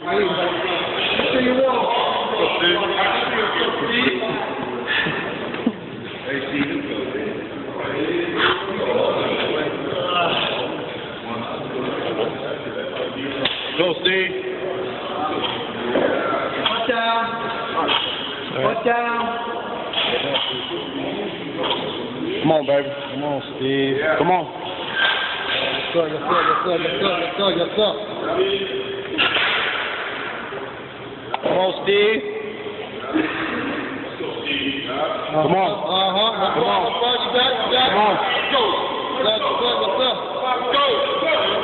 See you want. Go, Steve. Watch down. Watch down. Come on, baby. Come on, Steve. Come on. Yes, sir. Come on, Steve. Come on. Come on. Come on. Go. Yes, sir.